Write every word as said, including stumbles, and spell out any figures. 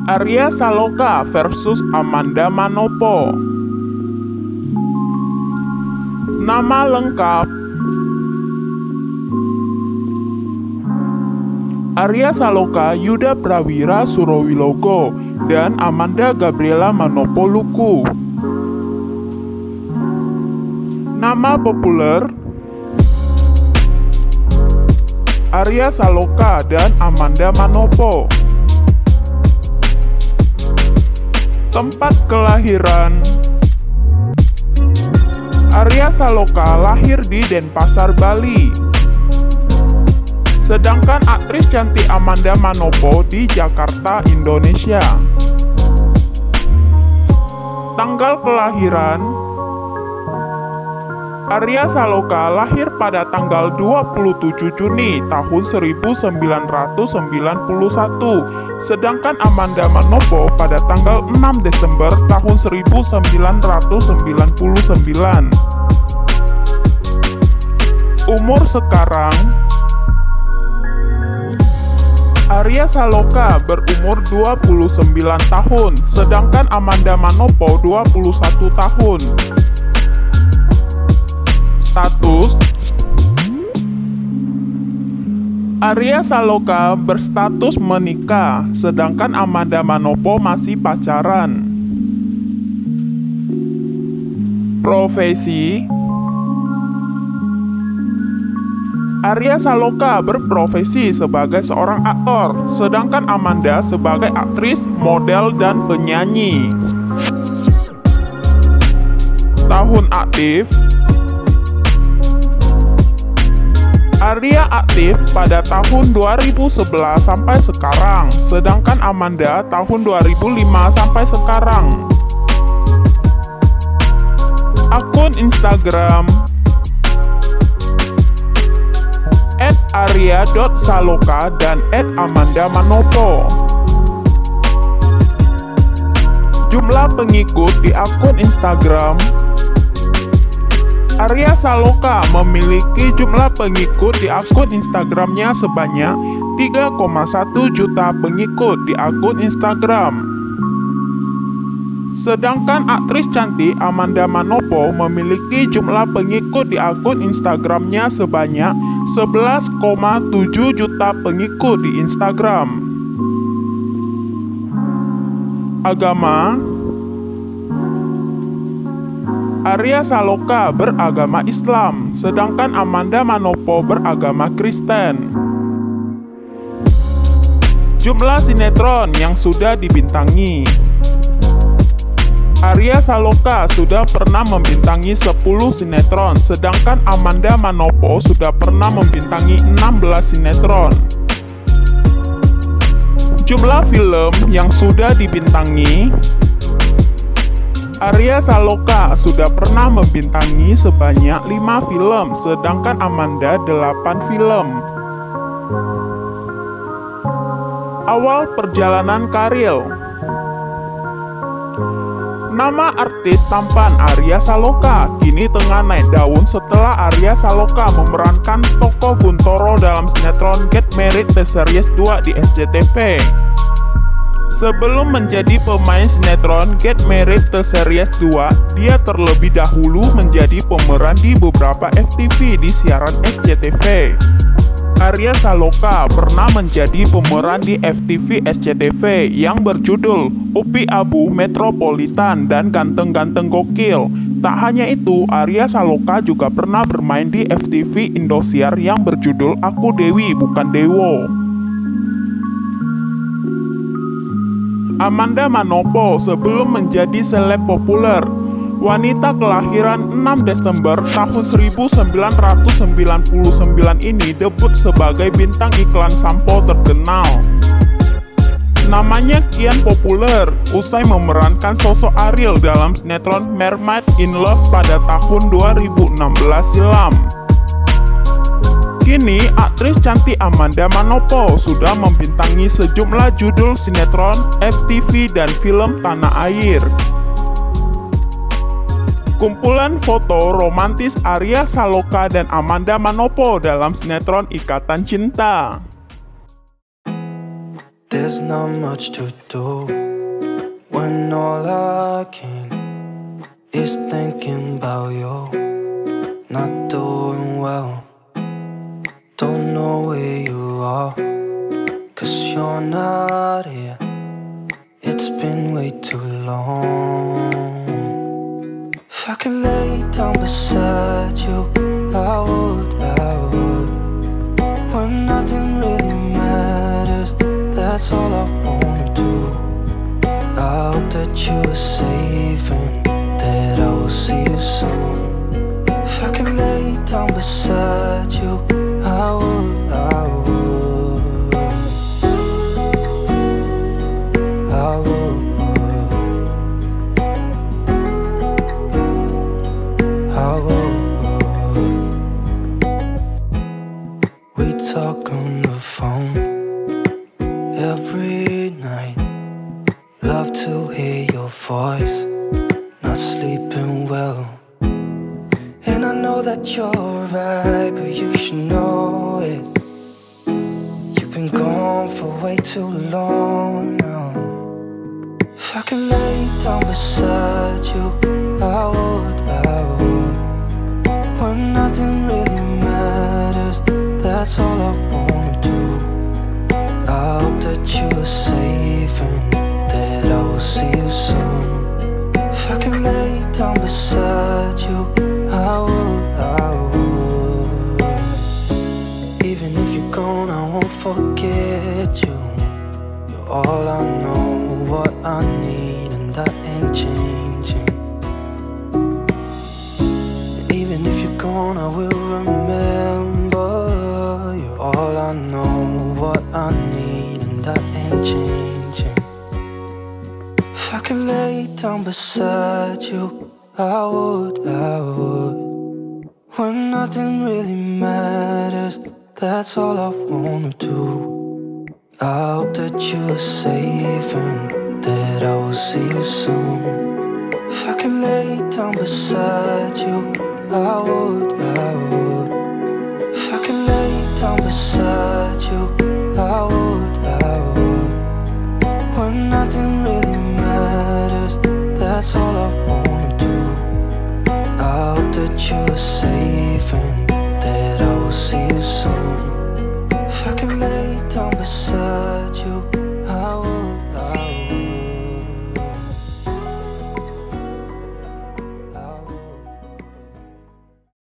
Arya Saloka versus Amanda Manopo. Nama lengkap: Arya Saloka Yuda Prawira Surowilogo dan Amanda Gabriela Manopo Luku. Nama populer: Arya Saloka dan Amanda Manopo. Tempat kelahiran: Arya Saloka lahir di Denpasar, Bali. Sedangkan aktris cantik Amanda Manopo di Jakarta, Indonesia. Tanggal kelahiran: Arya Saloka lahir pada tanggal dua puluh tujuh Juni tahun seribu sembilan ratus sembilan puluh satu, sedangkan Amanda Manopo pada tanggal enam Desember tahun seribu sembilan ratus sembilan puluh sembilan. Umur sekarang: Arya Saloka berumur dua puluh sembilan tahun, sedangkan Amanda Manopo dua puluh satu tahun. Status: Arya Saloka berstatus menikah, sedangkan Amanda Manopo masih pacaran. Profesi: Arya Saloka berprofesi sebagai seorang aktor, sedangkan Amanda sebagai aktris, model, dan penyanyi. Tahun aktif: Arya aktif pada tahun dua ribu sebelas sampai sekarang, sedangkan Amanda tahun dua ribu lima sampai sekarang. Akun Instagram: et arya dot saloka dan et amanda manopo. Jumlah pengikut di akun Instagram: Arya Saloka memiliki jumlah pengikut di akun Instagramnya sebanyak tiga koma satu juta pengikut di akun Instagram. Sedangkan aktris cantik Amanda Manopo memiliki jumlah pengikut di akun Instagramnya sebanyak sebelas koma tujuh juta pengikut di Instagram. Agama: Arya Saloka beragama Islam, sedangkan Amanda Manopo beragama Kristen. Jumlah sinetron yang sudah dibintangi: Arya Saloka sudah pernah membintangi sepuluh sinetron, sedangkan Amanda Manopo sudah pernah membintangi enam belas sinetron. Jumlah film yang sudah dibintangi: Arya Saloka sudah pernah membintangi sebanyak lima film, sedangkan Amanda delapan film. Awal perjalanan karir: nama artis tampan Arya Saloka kini tengah naik daun setelah Arya Saloka memerankan tokoh Guntoro dalam sinetron Get Married The Series dua di S C T V. Sebelum menjadi pemain sinetron Get Married The Series dua, dia terlebih dahulu menjadi pemeran di beberapa F T V di siaran S C T V. Arya Saloka pernah menjadi pemeran di F T V S C T V yang berjudul Upi Abu Metropolitan dan Ganteng-Ganteng Gokil. Tak hanya itu, Arya Saloka juga pernah bermain di F T V Indosiar yang berjudul Aku Dewi Bukan Dewo. Amanda Manopo sebelum menjadi seleb populer. Wanita kelahiran enam Desember tahun seribu sembilan ratus sembilan puluh sembilan ini debut sebagai bintang iklan sampo terkenal. Namanya kian populer usai memerankan sosok Ariel dalam sinetron Mermaid in Love pada tahun dua ribu enam belas silam. Kini, aktris cantik Amanda Manopo sudah membintangi sejumlah judul sinetron, F T V, dan film tanah air. Kumpulan foto romantis Arya Saloka dan Amanda Manopo dalam sinetron Ikatan Cinta. There's not much to do when all I can is thinking about you. Not doing well, don't know where you are, 'cause you're not here. It's been way too long. If I could lay down beside you, I would, I would. When nothing really matters, that's all I wanna do. I hope that you are safe and that I will see you soon. If I could lay down beside you, I would, I would. I would. I would. We talk on the phone every night. Love to hear your voice. Not sleeping well, and I know that you're right, but you should know it. You've been gone for way too long now. If I could lay down beside you, I would, I would. When nothing really matters, that's all I wanna do. I hope that you are safe and that I will see you soon. If I could lay down beside you, I would, I would. Even if you're gone, I won't forget you. You're all I know, what I need, and that ain't changing. And even if you're gone, I will remember. You're all I know, what I need, and that ain't changing. If I could lay down beside you, I would, I would. When nothing really matters, that's all I wanna do. I hope that you are safe and that I will see you soon. If I could lay down beside you, I would, I would. If I could lay down beside you, I would, I would. When nothing really matters, that's all I want.